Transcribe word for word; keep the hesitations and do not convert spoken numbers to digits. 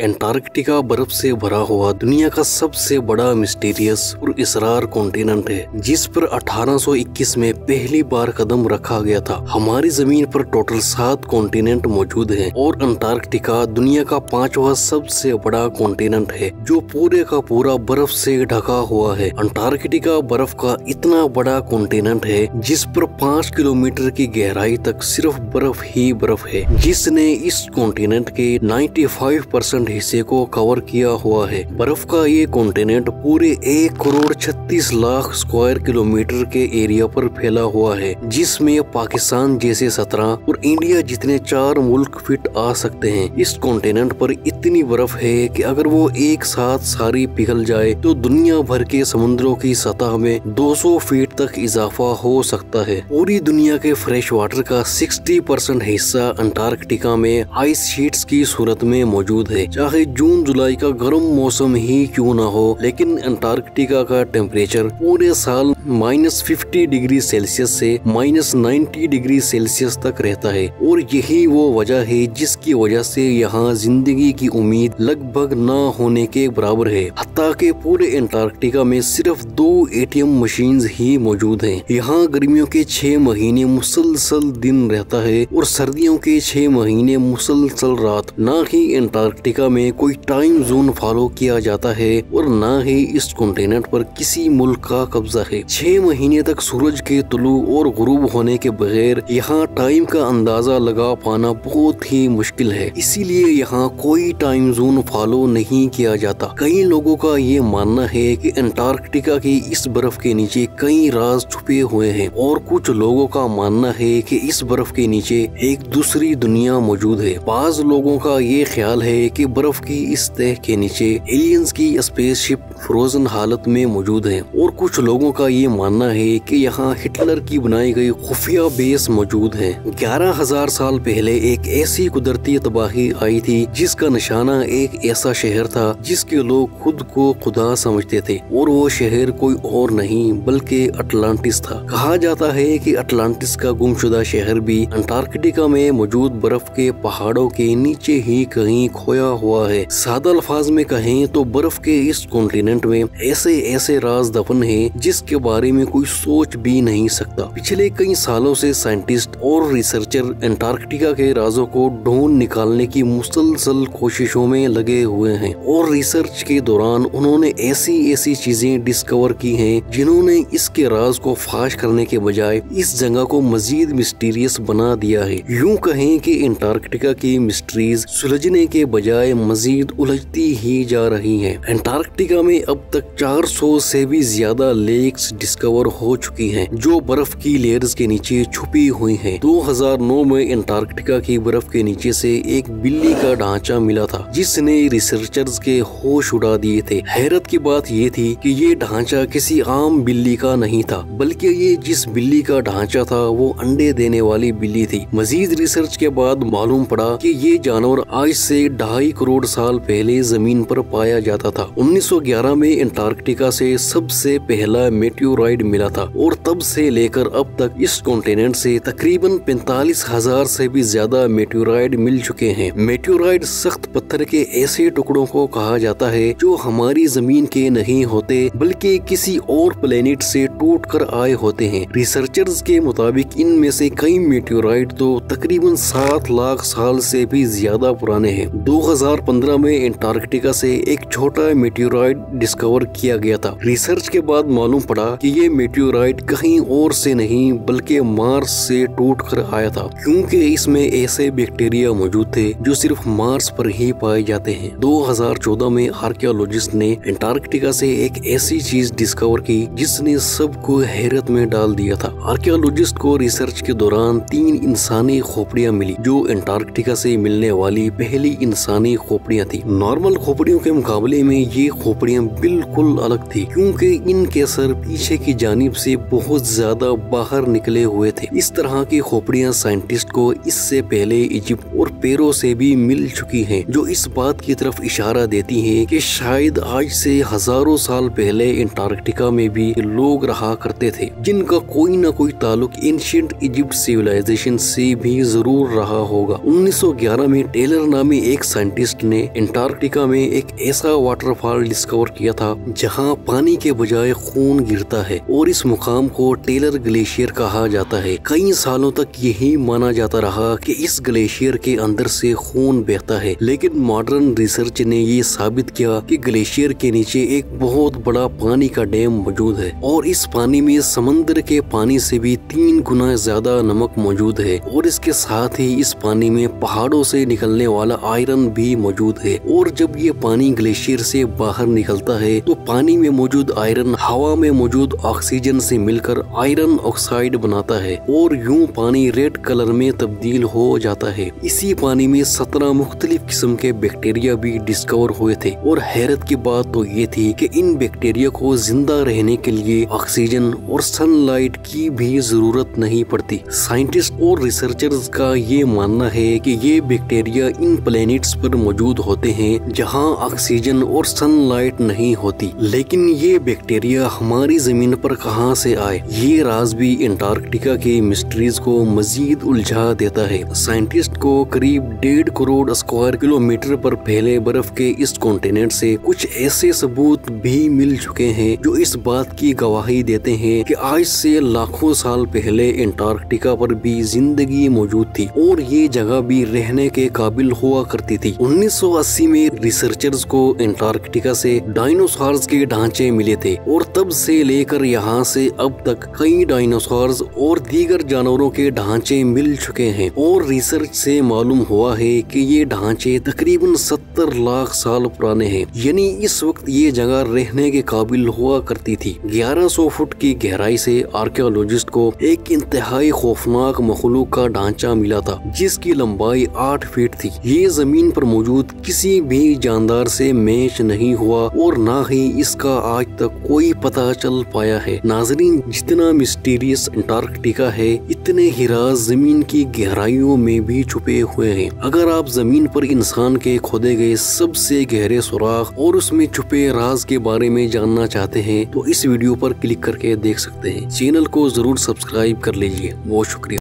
Antarctica बर्फ से भरा हुआ दुनिया का सबसे बड़ा मिस्टीरियस और इसरार कॉन्टिनेंट है, जिस पर अठारह सौ इक्कीस में पहली बार कदम रखा गया था। हमारी जमीन पर टोटल सात कॉन्टिनेंट मौजूद हैं और अंटार्कटिका दुनिया का पांचवा सबसे बड़ा कॉन्टिनेंट है, जो पूरे का पूरा बर्फ से ढका हुआ है। अंटार्कटिका बर्फ का इतना बड़ा कॉन्टिनेंट है जिस पर पाँच किलोमीटर की गहराई तक सिर्फ बर्फ ही बर्फ है, जिसने इस कॉन्टिनेंट के पचानवे परसेंट हिस्से को कवर किया हुआ है। बर्फ का ये कॉन्टिनेंट पूरे एक करोड़ छत्तीस लाख स्क्वायर किलोमीटर के एरिया पर फैला हुआ है, जिसमें पाकिस्तान जैसे सत्रह और इंडिया जितने चार मुल्क फिट आ सकते हैं। इस कॉन्टिनेंट पर इतनी बर्फ है कि अगर वो एक साथ सारी पिघल जाए तो दुनिया भर के समुद्रों की सतह में दो सौ फीट तक इजाफा हो सकता है। पूरी दुनिया के फ्रेश वाटर का साठ परसेंट हिस्सा अंटार्कटिका में आइस शीट्स की सूरत में मौजूद है। चाहे जून जुलाई का गर्म मौसम ही क्यों ना हो, लेकिन अंटार्कटिका का टेम्परेचर पूरे साल माइनस फिफ्टी डिग्री सेल्सियस से माइनस नाइन्टी डिग्री सेल्सियस तक रहता है, और यही वो वजह है जिसकी वजह से यहाँ जिंदगी की उम्मीद लगभग न होने के बराबर है। हत्ता के पूरे अंटार्कटिका में सिर्फ दो एटीएम मशीन्स ही मौजूद हैं। यहाँ गर्मियों के छह महीने मुसलसल दिन रहता है और सर्दियों के छह महीने मुसलसल रात। न ही अंटार्कटिका में कोई टाइम जोन फॉलो किया जाता है और न ही इस कॉन्टिनेंट पर किसी मुल्क का कब्जा है। छह महीने तक सूरज के तुलू और गुरूब होने के बगैर यहाँ टाइम का अंदाजा लगा पाना बहुत ही मुश्किल है, इसीलिए यहाँ कोई टाइम जोन फॉलो नहीं किया जाता। कई लोगों का ये मानना है कि अंटार्कटिका की इस बर्फ के नीचे कई राज छुपे हुए हैं, और कुछ लोगों का मानना है कि इस बर्फ के नीचे एक दूसरी दुनिया मौजूद है। बाज लोगों का ये ख्याल है कि बर्फ की इस तह के नीचे एलियंस की स्पेसशिप फ्रोजन हालत में मौजूद है, और कुछ लोगों का ये मानना है कि यहाँ हिटलर की बनाई गई खुफिया बेस मौजूद है। ग्यारह हजार साल पहले एक ऐसी कुदरती तबाही आई थी जिसका निशाना एक ऐसा शहर था जिसके लोग खुद को खुदा समझते थे, और वो शहर कोई और नहीं बल्कि अटलांटिस था। कहा जाता है कि अटलांटिस का गुमशुदा शहर भी अंटार्कटिका में मौजूद बर्फ के पहाड़ों के नीचे ही कहीं खोया हुआ है। सादा अल्फाज में कहें तो बर्फ के इस कॉन्टिनेंट में ऐसे ऐसे राज दफन हैं जिसके बारे में कोई सोच भी नहीं सकता। पिछले कई सालों से साइंटिस्ट और रिसर्चर अंटार्कटिका के राजों को ढूंढ निकालने की मुसलसल कोशिशों में लगे हुए हैं, और रिसर्च के दौरान उन्होंने ऐसी ऐसी चीजें डिस्कवर की हैं जिन्होंने इसके राज को फाश करने के बजाय इस जगह को मजीद मिस्टीरियस बना दिया है। यूं कहें कि अंटार्कटिका की मिस्ट्रीज सुलझने के बजाय मजीद उलझती ही जा रही हैं। अंटार्कटिका में अब तक चार सौ से भी ज्यादा लेक्स डिस्कवर हो चुकी हैं जो बर्फ की लेयर्स के नीचे छुपी हुई हैं। दो हज़ार नौ में अंटार्कटिका की बर्फ के नीचे से एक बिल्ली का ढांचा मिला था जिसने रिसर्चर्स के होश उड़ा दिए थे। हैरत की बात ये थी कि ये ढांचा किसी आम बिल्ली का नहीं था, बल्कि ये जिस बिल्ली का ढांचा था वो अंडे देने वाली बिल्ली थी। मजीद रिसर्च के बाद मालूम पड़ा कि ये जानवर आज से ढाई करोड़ साल पहले जमीन पर पाया जाता था। उन्नीस सौ ग्यारह में अंटार्कटिका से सबसे पहला मेटेओराइड मिला था, और तब से लेकर अब तक इस कॉन्टिनेंट से तकरीबन पैंतालीस हजार से भी ज्यादा मेटेओराइड मिल चुके हैं। मेटेओराइड सख्त पत्थर के ऐसे टुकड़ों को कहा जाता है जो हमारी जमीन के नहीं होते बल्कि किसी और प्लेनेट से टूट कर आए होते हैं। रिसर्चर्स के मुताबिक इनमें से कई मेटेओराइड तो तकरीबन सात लाख साल से भी ज्यादा पुराने हैं। दो हज़ार पंद्रह में अंटार्कटिका से एक छोटा मेटेओराइड डिस्कवर किया गया था। रिसर्च के बाद मालूम पड़ा कि ये मेटेओराइड कहीं और से नहीं बल्कि मार्स से टूट कर आया था, क्योंकि इसमें ऐसे बैक्टीरिया मौजूद थे जो सिर्फ मार्स पर ही पाए जाते हैं। दो हज़ार चौदह में आर्कियोलॉजिस्ट ने अंटार्कटिका से एक ऐसी चीज डिस्कवर की जिसने सबको हैरत में डाल दिया था। आर्कियोलॉजिस्ट को रिसर्च के दौरान तीन इंसानी खोपड़ियां मिली जो अंटार्कटिका से मिलने वाली पहली इंसानी खोपड़ियां थी। नॉर्मल खोपड़ियों के मुकाबले में ये खोपड़ियां बिल्कुल अलग थी, क्योंकि इनके सर पीछे की जानिब से बहुत ज्यादा बाहर निकले हुए थे। इस तरह की खोपड़ियां साइंटिस्ट को इससे पहले इजिप्ट और पैरों से भी मिल चुकी हैं, जो इस बात की तरफ इशारा देती हैं कि शायद आज से हजारों साल पहले अंटार्कटिका में भी लोग रहा करते थे, जिनका कोई न कोई ताल्लुक एंशिएंट इजिप्ट सिविलाइजेशन से भी जरूर रहा होगा। उन्नीस सौ ग्यारह में टेलर नामी एक साइंटिस्ट ने अंटार्कटिका में एक ऐसा वाटरफॉल डिस्कवर किया था जहां पानी के बजाय खून गिरता है, और इस मुकाम को टेलर ग्लेशियर कहा जाता है। कई सालों तक यही माना जाता रहा कि इस ग्लेशियर के अंदर से खून बहता है, लेकिन मॉडर्न रिसर्च ने ये साबित किया कि ग्लेशियर के नीचे एक बहुत बड़ा पानी का डैम मौजूद है, और इस पानी में समंदर के पानी से भी तीन गुना ज्यादा नमक मौजूद है, और इसके साथ ही इस पानी में पहाड़ों से निकलने वाला आयरन भी मौजूद है। और जब ये पानी ग्लेशियर से बाहर निकलता है तो पानी में मौजूद आयरन हवा में मौजूद ऑक्सीजन से मिलकर आयरन ऑक्साइड बनाता है, और यूं पानी रेड कलर में तब्दील हो जाता है। इसी पानी में सत्रह मुख्तलिफ किस्म के बैक्टीरिया भी डिस्कवर हुए थे, और हैरत की बात तो ये थी कि इन बैक्टीरिया को जिंदा रहने के लिए ऑक्सीजन और सनलाइट की भी जरूरत नहीं पड़ती। साइंटिस्ट और रिसर्चर्स का ये मानना है कि ये बैक्टीरिया इन प्लैनेट्स पर मौजूद होते हैं जहां ऑक्सीजन और सनलाइट नहीं होती। लेकिन ये बैक्टीरिया हमारी जमीन पर कहां से आए, ये राज भी अंटार्कटिका के मिस्ट्रीज को मजीद उलझा देता है। साइंटिस्ट को करीब डेढ़ करोड़ स्क्वायर किलोमीटर पर फैले बर्फ के इस कॉन्टिनेंट से कुछ ऐसे सबूत भी मिल चुके हैं जो इस बात की गवाही देते हैं कि आज से लाखों साल पहले अंटार्कटिका पर भी जिंदगी मौजूद थी, और ये जगह भी रहने के काबिल हुआ करती थी। उन्नीस सौ अस्सी में रिसर्चर्स को अंटार्कटिका से डायनासोर्स के ढांचे मिले थे, और तब से लेकर यहाँ से अब तक कई डायनासोर्स और दीगर जानवरों के ढांचे मिल चुके हैं, और रिसर्च से मालूम हुआ है कि ये ढांचे तकरीबन सत्तर लाख साल पुराने हैं, यानी इस वक्त ये जगह रहने के काबिल हुआ करती थी। ग्यारह सौ फुट की गहराई से आर्कियोलॉजिस्ट को एक इंतहाई खौफनाक मखलूक का ढांचा मिला था, जिसकी लंबाई आठ फीट थी। ये जमीन पर मौजूद किसी भी जानदार से मैच नहीं हुआ, और न ही इसका आज तक कोई पता चल पाया है। नाजरीन, जितना मिस्टीरियस अंटार्कटिका है, इतने ही राज जमीन की गहराइयों में भी छुपे हुए हैं। अगर आप जमीन पर इंसान के खोदे गए सबसे गहरे सुराख और उसमें छुपे राज के बारे में जानना चाहते हैं तो इस वीडियो पर क्लिक करके देख सकते हैं। चैनल को जरूर सब्सक्राइब कर लीजिए। बहुत शुक्रिया।